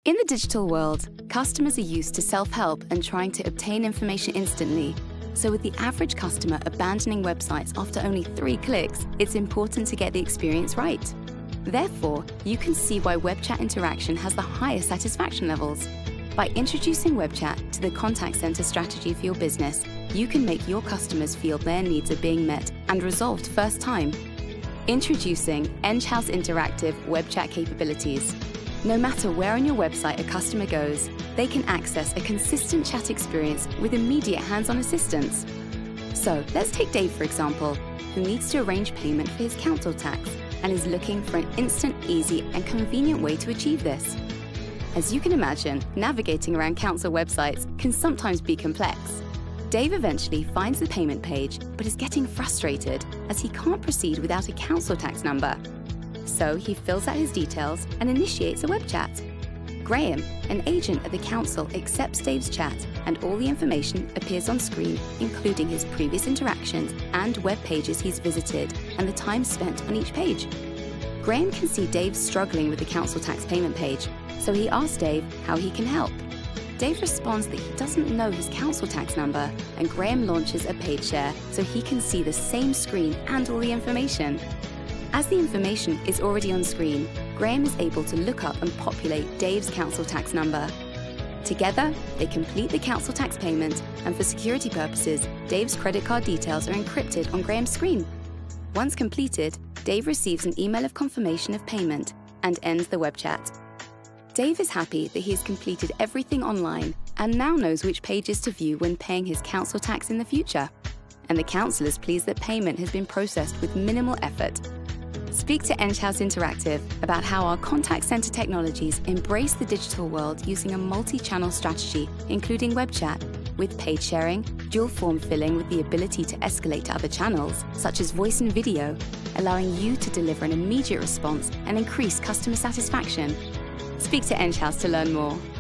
In the digital world, customers are used to self-help and trying to obtain information instantly. So with the average customer abandoning websites after only 3 clicks, it's important to get the experience right. Therefore, you can see why web chat interaction has the highest satisfaction levels. By introducing web chat to the contact center strategy for your business, you can make your customers feel their needs are being met and resolved first time. Introducing Enghouse Interactive Web Chat Capabilities. No matter where on your website a customer goes, they can access a consistent chat experience with immediate hands-on assistance. So let's take Dave, for example, who needs to arrange payment for his council tax and is looking for an instant, easy, and convenient way to achieve this. As you can imagine, navigating around council websites can sometimes be complex. Dave eventually finds the payment page, but is getting frustrated as he can't proceed without a council tax number. So he fills out his details and initiates a web chat. Graham, an agent at the council, accepts Dave's chat, and all the information appears on screen, including his previous interactions and web pages he's visited and the time spent on each page. Graham can see Dave struggling with the council tax payment page, so he asks Dave how he can help. Dave responds that he doesn't know his council tax number, and Graham launches a page share so he can see the same screen and all the information. As the information is already on screen, Graham is able to look up and populate Dave's council tax number. Together, they complete the council tax payment, and for security purposes, Dave's credit card details are encrypted on Graham's screen. Once completed, Dave receives an email of confirmation of payment and ends the web chat. Dave is happy that he has completed everything online and now knows which pages to view when paying his council tax in the future. And the council is pleased that payment has been processed with minimal effort. Speak to Enghouse Interactive about how our contact center technologies embrace the digital world using a multi-channel strategy, including web chat, with page sharing, dual form filling with the ability to escalate to other channels, such as voice and video, allowing you to deliver an immediate response and increase customer satisfaction. Speak to Enghouse to learn more.